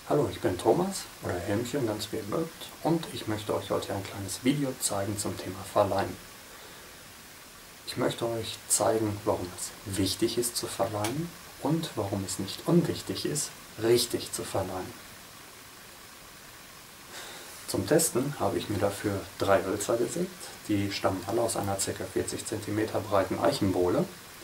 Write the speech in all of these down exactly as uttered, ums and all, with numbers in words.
Hallo, ich bin Thomas oder Helmchen, ganz wie ihr mögt, und ich möchte euch heute ein kleines Video zeigen zum Thema Verleimen. Ich möchte euch zeigen, warum es wichtig ist zu verleimen und warum es nicht unwichtig ist, richtig zu verleimen. Zum Testen habe ich mir dafür drei Hölzer gesägt, die stammen alle aus einer ca. vierzig Zentimeter breiten Eichenbohle.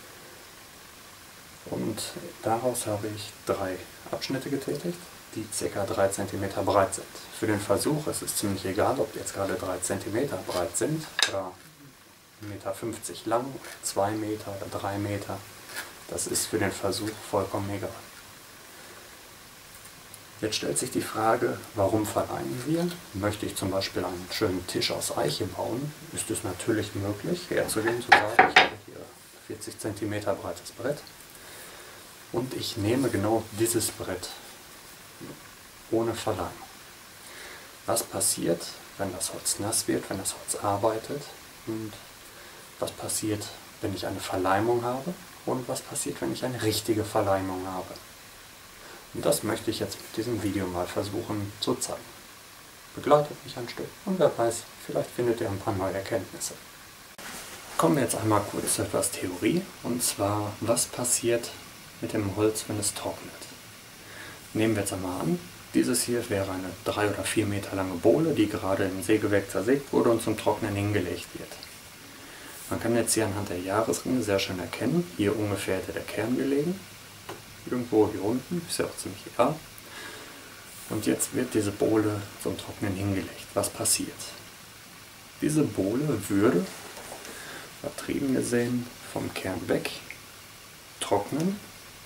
Und daraus habe ich drei Abschnitte getätigt, die ca. drei Zentimeter breit sind. Für den Versuch ist es ziemlich egal, ob die jetzt gerade drei Zentimeter breit sind oder ein Meter fünfzig lang oder zwei Meter oder drei Meter. Das ist für den Versuch vollkommen egal. Jetzt stellt sich die Frage, warum verleimen wir? Möchte ich zum Beispiel einen schönen Tisch aus Eiche bauen, ist es natürlich möglich, herzugehen, zu sagen, ich habe hier vierzig Zentimeter breites Brett und ich nehme genau dieses Brett ohne Verleimung. Was passiert, wenn das Holz nass wird, wenn das Holz arbeitet, und was passiert, wenn ich eine Verleimung habe und was passiert, wenn ich eine richtige Verleimung habe? Und das möchte ich jetzt mit diesem Video mal versuchen zu zeigen. Begleitet mich ein Stück und wer weiß, vielleicht findet ihr ein paar neue Erkenntnisse. Kommen wir jetzt einmal kurz zu etwas Theorie, und zwar, was passiert mit dem Holz, wenn es trocknet. Nehmen wir jetzt einmal an, dieses hier wäre eine drei oder vier Meter lange Bohle, die gerade im Sägewerk zersägt wurde und zum Trocknen hingelegt wird. Man kann jetzt hier anhand der Jahresringe sehr schön erkennen, hier ungefähr hätte der Kern gelegen. Irgendwo hier unten, ist ja auch ziemlich egal. Und jetzt wird diese Bohle zum Trocknen hingelegt. Was passiert? Diese Bohle würde, übertrieben gesehen, vom Kern weg, trocknen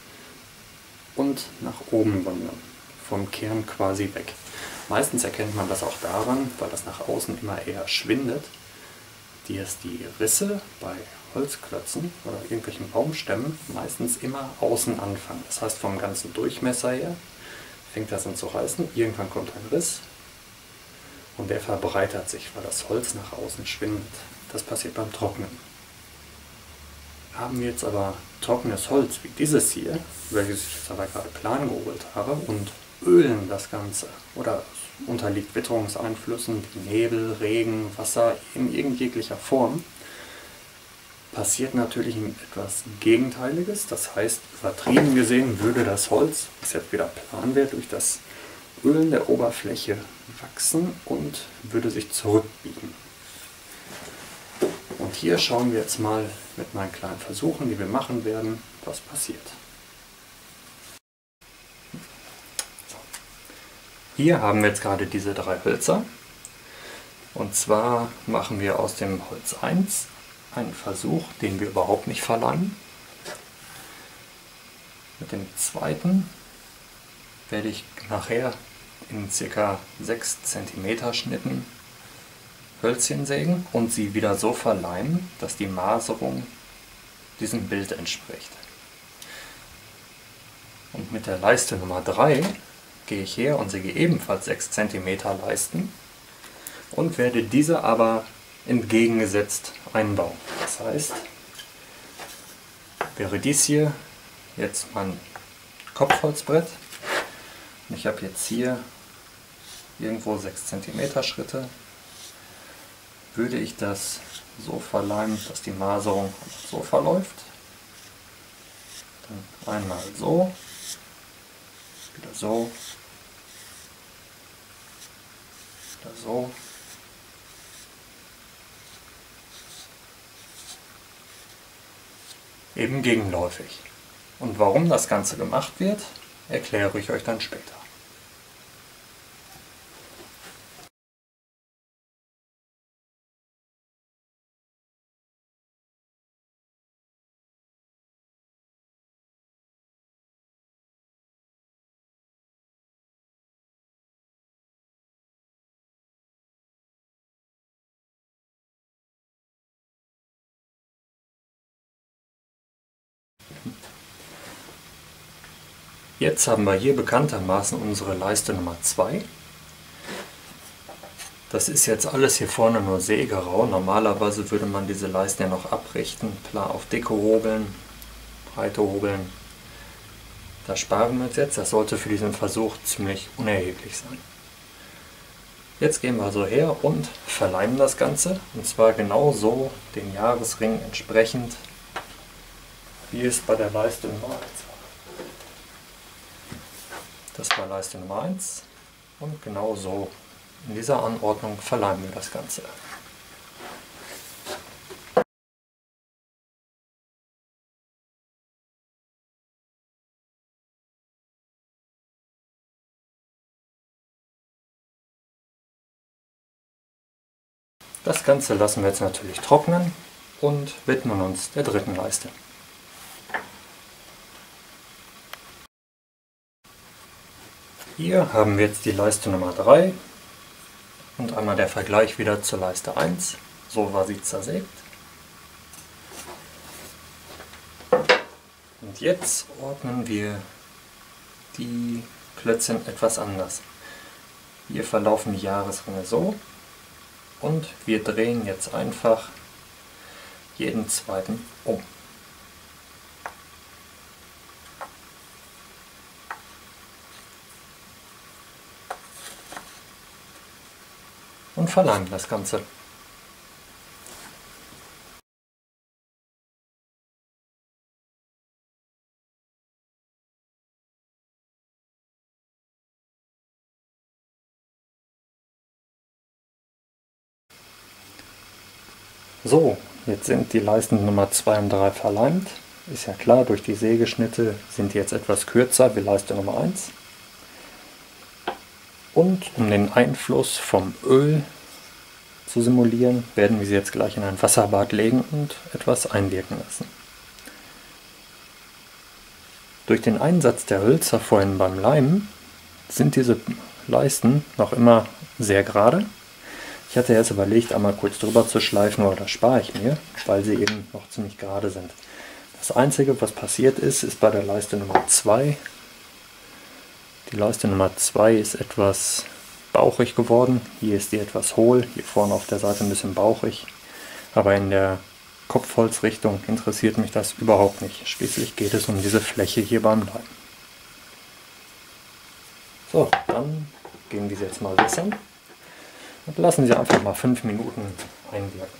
und nach oben wandern. Vom Kern quasi weg. Meistens erkennt man das auch daran, weil das nach außen immer eher schwindet, dass die Risse bei Holzklötzen oder irgendwelchen Baumstämmen meistens immer außen anfangen. Das heißt, vom ganzen Durchmesser her fängt das an zu reißen, irgendwann kommt ein Riss und der verbreitert sich, weil das Holz nach außen schwindet. Das passiert beim Trocknen. Haben wir jetzt aber trockenes Holz wie dieses hier, welches ich jetzt aber gerade plan geholt habe, und ölen das Ganze oder unterliegt Witterungseinflüssen wie Nebel, Regen, Wasser in irgendjeglicher Form, passiert natürlich etwas Gegenteiliges. Das heißt, übertrieben gesehen würde das Holz, was jetzt wieder plan wäre, durch das Ölen der Oberfläche wachsen und würde sich zurückbiegen. Und hier schauen wir jetzt mal mit meinen kleinen Versuchen, die wir machen werden, was passiert. Hier haben wir jetzt gerade diese drei Hölzer, und zwar machen wir aus dem Holz eins einen Versuch, den wir überhaupt nicht verleimen. Mit dem zweiten werde ich nachher in ca. sechs Zentimeter Schnitten Hölzchen sägen und sie wieder so verleimen, dass die Maserung diesem Bild entspricht. Und mit der Leiste Nummer drei gehe ich her und säge ebenfalls sechs Zentimeter Leisten und werde diese aber entgegengesetzt einbauen. Das heißt, wäre dies hier jetzt mein Kopfholzbrett und ich habe jetzt hier irgendwo sechs Zentimeter Schritte, würde ich das so verleimen, dass die Maserung so verläuft. Dann einmal so, wieder so, wieder so. Eben gegenläufig. Und warum das Ganze gemacht wird, erkläre ich euch dann später. Jetzt haben wir hier bekanntermaßen unsere Leiste Nummer zwei. Das ist jetzt alles hier vorne nur Sägerau. Normalerweise würde man diese Leisten ja noch abrichten, klar auf Dicke hobeln, Breite hobeln. Das sparen wir uns jetzt, das sollte für diesen Versuch ziemlich unerheblich sein. Jetzt gehen wir also her und verleimen das Ganze, und zwar genau so den Jahresring entsprechend, wie es bei der Leiste Nummer eins war. Das war Leiste Nummer eins und genau so in dieser Anordnung verleimen wir das Ganze. Das Ganze lassen wir jetzt natürlich trocknen und widmen uns der dritten Leiste. Hier haben wir jetzt die Leiste Nummer drei und einmal der Vergleich wieder zur Leiste eins. So war sie zersägt. Und jetzt ordnen wir die Klötzchen etwas anders. Hier verlaufen die Jahresringe so. Und wir drehen jetzt einfach jeden zweiten um. Und verleimen das Ganze. So, jetzt sind die Leisten Nummer zwei und drei verleimt. Ist ja klar, durch die Sägeschnitte sind die jetzt etwas kürzer wie Leiste Nummer eins. Und um den Einfluss vom Öl zu simulieren, werden wir sie jetzt gleich in ein Wasserbad legen und etwas einwirken lassen. Durch den Einsatz der Hölzer vorhin beim Leimen sind diese Leisten noch immer sehr gerade. Ich hatte erst überlegt, einmal kurz drüber zu schleifen, aber das spare ich mir, weil sie eben noch ziemlich gerade sind. Das Einzige, was passiert ist, ist bei der Leiste Nummer zwei. Die Leiste Nummer zwei ist etwas bauchig geworden. Hier ist die etwas hohl, hier vorne auf der Seite ein bisschen bauchig. Aber in der Kopfholzrichtung interessiert mich das überhaupt nicht. Schließlich geht es um diese Fläche hier beim Leimen. So, dann gehen wir sie jetzt mal wässern. Und lassen Sie einfach mal fünf Minuten einwirken.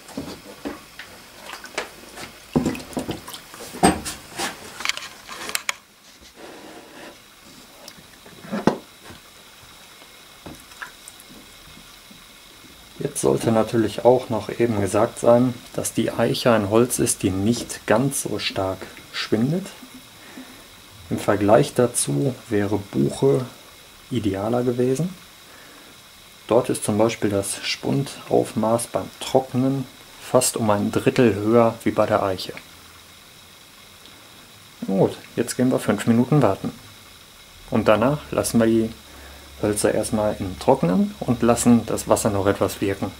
Jetzt sollte natürlich auch noch eben gesagt sein, dass die Eiche ein Holz ist, die nicht ganz so stark schwindet. Im Vergleich dazu wäre Buche idealer gewesen. Dort ist zum Beispiel das Spundaufmaß beim Trocknen fast um ein Drittel höher wie bei der Eiche. Gut, jetzt gehen wir fünf Minuten warten. Und danach lassen wir die Hölzer erstmal im Trocknen und lassen das Wasser noch etwas wirken.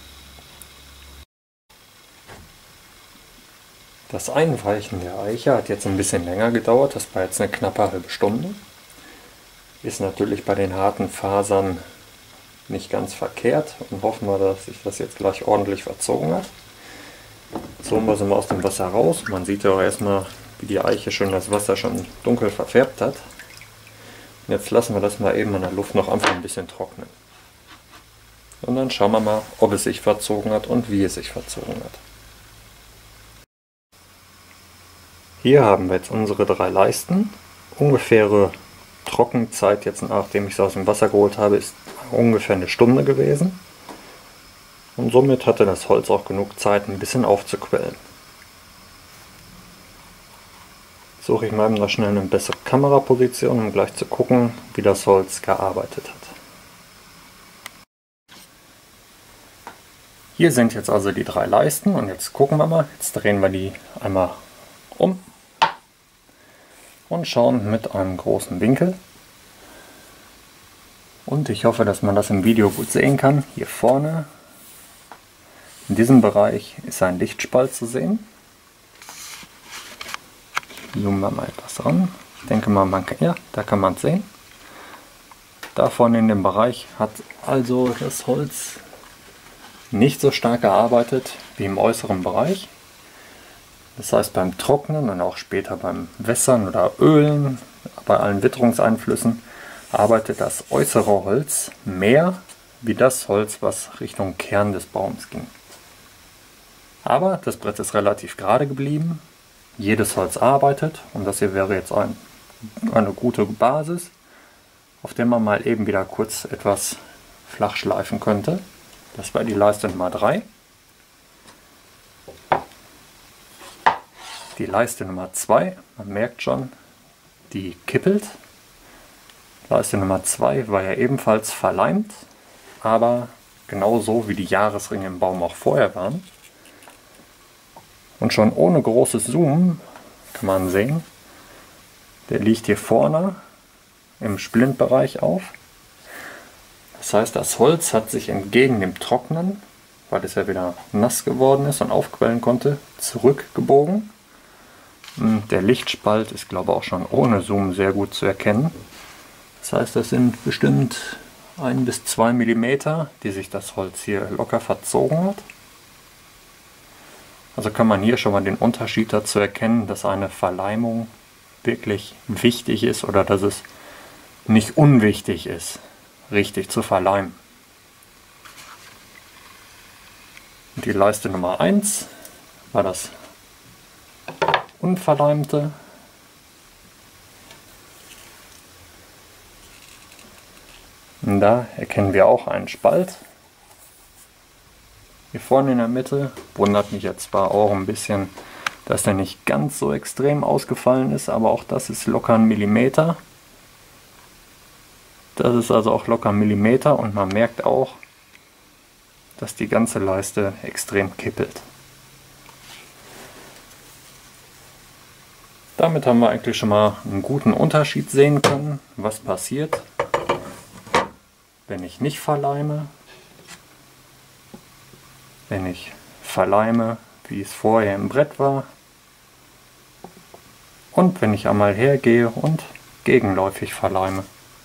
Das Einweichen der Eiche hat jetzt ein bisschen länger gedauert, das war jetzt eine knappe halbe Stunde. Ist natürlich bei den harten Fasern nicht ganz verkehrt und hoffen wir, dass sich das jetzt gleich ordentlich verzogen hat. So sind wir aus dem Wasser raus. Man sieht ja auch erstmal, wie die Eiche schon das Wasser schon dunkel verfärbt hat. Und jetzt lassen wir das mal eben in der Luft noch einfach ein bisschen trocknen. Und dann schauen wir mal, ob es sich verzogen hat und wie es sich verzogen hat. Hier haben wir jetzt unsere drei Leisten. Ungefähre Trockenzeit, jetzt nachdem ich sie aus dem Wasser geholt habe, ist ungefähr eine Stunde gewesen. Und somit hatte das Holz auch genug Zeit, ein bisschen aufzuquellen. Suche ich mal eben noch schnell eine bessere Kameraposition, um gleich zu gucken, wie das Holz gearbeitet hat. Hier sind jetzt also die drei Leisten und jetzt gucken wir mal, jetzt drehen wir die einmal um und schauen mit einem großen Winkel. Und ich hoffe, dass man das im Video gut sehen kann. Hier vorne, in diesem Bereich, ist ein Lichtspalt zu sehen. Zoomen wir mal etwas ran. Ich denke mal, man kann, ja, da kann man es sehen. Da vorne in dem Bereich hat also das Holz nicht so stark gearbeitet wie im äußeren Bereich. Das heißt, beim Trocknen und auch später beim Wässern oder Ölen bei allen Witterungseinflüssen arbeitet das äußere Holz mehr wie das Holz, was Richtung Kern des Baums ging. Aber das Brett ist relativ gerade geblieben, jedes Holz arbeitet und das hier wäre jetzt ein, eine gute Basis, auf der man mal eben wieder kurz etwas flach schleifen könnte. Das war die Leiste Nummer drei. Die Leiste Nummer zwei, man merkt schon, die kippelt. Leiste Nummer zwei war ja ebenfalls verleimt, aber genauso wie die Jahresringe im Baum auch vorher waren. Und schon ohne großes Zoomen kann man sehen, der liegt hier vorne im Splintbereich auf. Das heißt, das Holz hat sich entgegen dem Trocknen, weil es ja wieder nass geworden ist und aufquellen konnte, zurückgebogen. Der Lichtspalt ist, glaube ich, auch schon ohne Zoom sehr gut zu erkennen. Das heißt, das sind bestimmt ein bis zwei Millimeter, die sich das Holz hier locker verzogen hat. Also kann man hier schon mal den Unterschied dazu erkennen, dass eine Verleimung wirklich wichtig ist oder dass es nicht unwichtig ist, richtig zu verleimen. Und die Leiste Nummer eins war das unverleimte. Und da erkennen wir auch einen Spalt. Hier vorne in der Mitte, wundert mich jetzt zwar auch ein bisschen, dass der nicht ganz so extrem ausgefallen ist, aber auch das ist locker ein Millimeter. Das ist also auch locker ein Millimeter und man merkt auch, dass die ganze Leiste extrem kippelt. Damit haben wir eigentlich schon mal einen guten Unterschied sehen können, was passiert, wenn ich nicht verleime. Wenn ich verleime, wie es vorher im Brett war, und wenn ich einmal hergehe und gegenläufig verleime.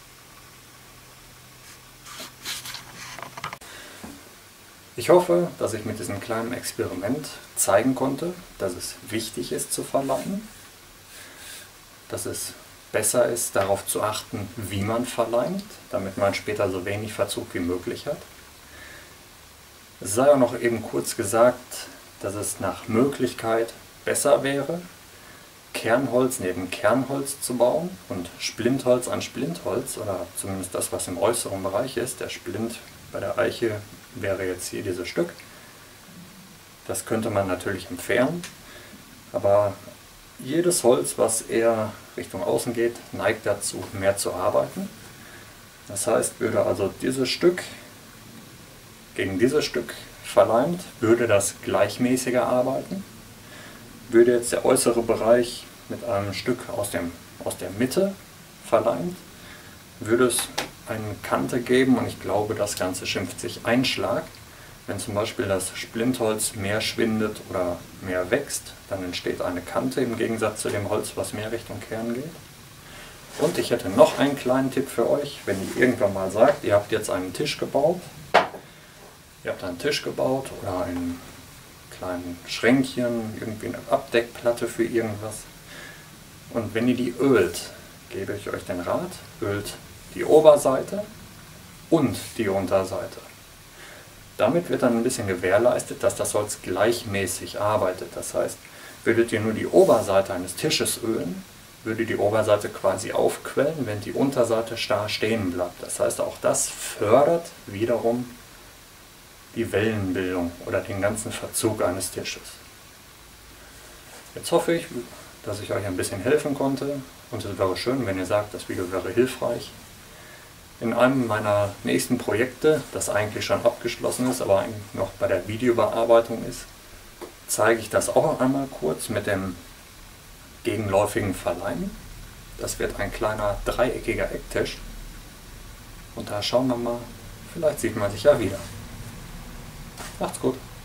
Ich hoffe, dass ich mit diesem kleinen Experiment zeigen konnte, dass es wichtig ist zu verleimen, dass es besser ist, darauf zu achten, wie man verleimt, damit man später so wenig Verzug wie möglich hat. Es sei auch noch eben kurz gesagt, dass es nach Möglichkeit besser wäre, Kernholz neben Kernholz zu bauen und Splintholz an Splintholz, oder zumindest das, was im äußeren Bereich ist. Der Splint bei der Eiche wäre jetzt hier dieses Stück. Das könnte man natürlich entfernen, aber jedes Holz, was eher Richtung außen geht, neigt dazu, mehr zu arbeiten. Das heißt, würde also dieses Stück gegen dieses Stück verleimt, würde das gleichmäßiger arbeiten. Würde jetzt der äußere Bereich mit einem Stück aus, dem, aus der Mitte verleimt, würde es eine Kante geben und ich glaube, das Ganze schimpft sich Einschlag. Wenn zum Beispiel das Splintholz mehr schwindet oder mehr wächst, dann entsteht eine Kante im Gegensatz zu dem Holz, was mehr Richtung Kern geht. Und ich hätte noch einen kleinen Tipp für euch, wenn ihr irgendwann mal sagt, ihr habt jetzt einen Tisch gebaut, ihr habt einen Tisch gebaut oder ein kleinen Schränkchen, irgendwie eine Abdeckplatte für irgendwas. Und wenn ihr die ölt, gebe ich euch den Rat, ölt die Oberseite und die Unterseite. Damit wird dann ein bisschen gewährleistet, dass das Holz gleichmäßig arbeitet. Das heißt, würdet ihr nur die Oberseite eines Tisches ölen, würde die Oberseite quasi aufquellen, wenn die Unterseite starr stehen bleibt. Das heißt, auch das fördert wiederum die Wellenbildung oder den ganzen Verzug eines Tisches. Jetzt hoffe ich, dass ich euch ein bisschen helfen konnte und es wäre schön, wenn ihr sagt, das Video wäre hilfreich. In einem meiner nächsten Projekte, das eigentlich schon abgeschlossen ist, aber noch bei der Videobearbeitung ist, zeige ich das auch einmal kurz mit dem gegenläufigen Verleimen. Das wird ein kleiner dreieckiger Ecktisch und da schauen wir mal, vielleicht sieht man sich ja wieder. Macht's gut!